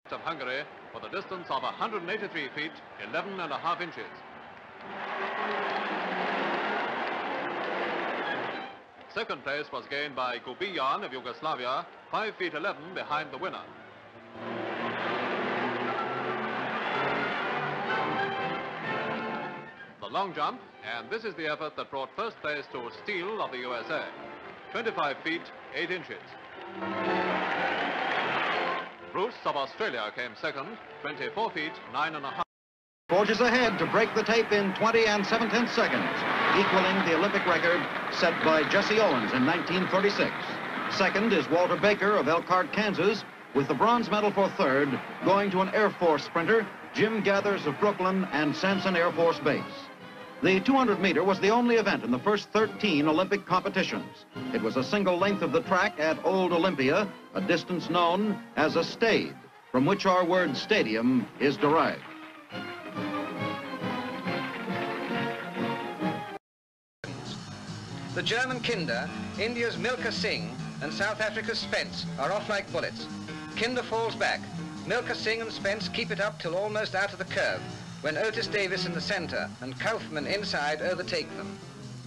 of Hungary for the distance of 183 feet, 11.5 inches. Second place was gained by Gubijan of Yugoslavia, 5 feet 11 behind the winner. The long jump, and this is the effort that brought first place to Steele of the USA, 25 feet 8 inches. Bruce of Australia came second, 24 feet 9.5. Forges ahead to break the tape in 20 7/10 seconds, equaling the Olympic record set by Jesse Owens in 1936. Second is Walter Baker of Elkhart, Kansas, with the bronze medal for third going to an Air Force sprinter, Jim Gathers of Brooklyn and Sampson Air Force Base. The 200-meter was the only event in the first 13 Olympic competitions. It was a single length of the track at Old Olympia, a distance known as a stade, from which our word stadium is derived. The German Kinder, India's Milkha Singh, and South Africa's Spence are off like bullets. Kinder falls back. Milkha Singh and Spence keep it up till almost out of the curve, when Otis Davis in the center and Kaufman inside overtake them.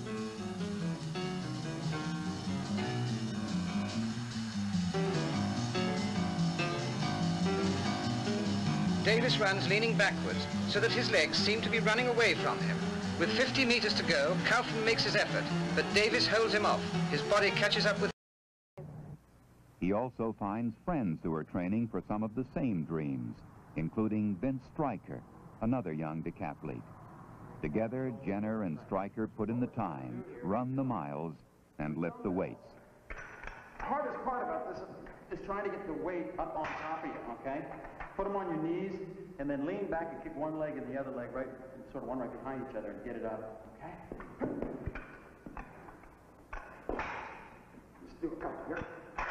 Davis runs leaning backwards, so that his legs seem to be running away from him. With 50 meters to go, Kaufman makes his effort, but Davis holds him off. His body catches up with... He also finds friends who are training for some of the same dreams, including Vince Stryker, another young decathlete. Together, Jenner and Stryker put in the time, run the miles, and lift the weights. The hardest part about this is trying to get the weight up on top of you, okay? Put them on your knees, and then lean back and kick one leg and the other leg right, sort of one right behind each other, and get it up, okay? Let's do a couple here.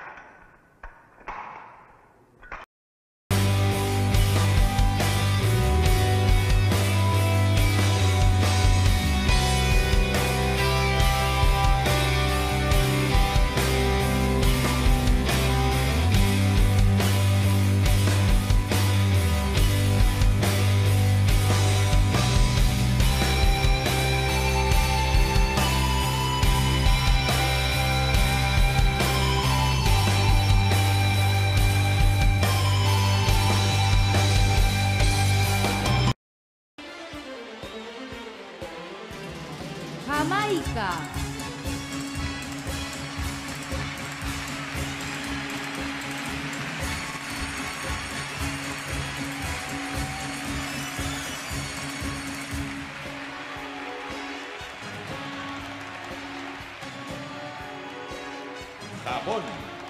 Jamaica. Gabón.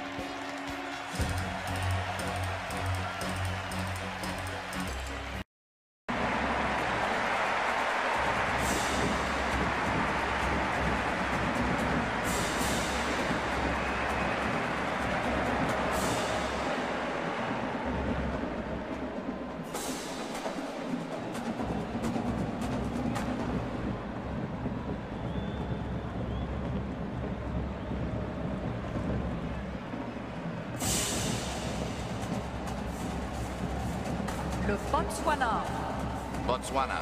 Le Botswana. Botswana.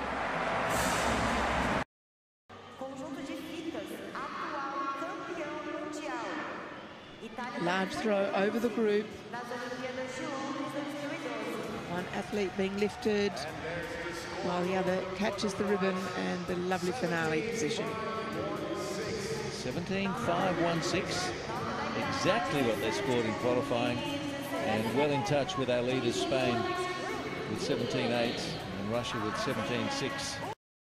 Conjunto de fitas, atual campeão mundial. Itália. Large throw over the group. Nas Olimpíadas de Londres 2012. One athlete being lifted while the other catches the ribbon, and the lovely finale position. 17.516, exactly what they scored in qualifying, and well in touch with our leaders Spain with 17.8 and Russia with 17.6.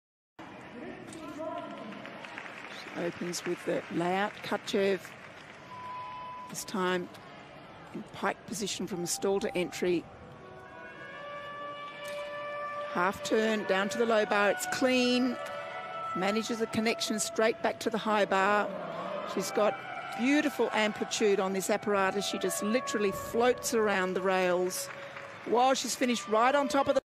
Opens with the layout. Kutchev, this time in pike position from a stall to entry. Half turn down to the low bar, it's clean. Manages the connection straight back to the high bar. She's got beautiful amplitude on this apparatus. She just literally floats around the rails while she's finished right on top of the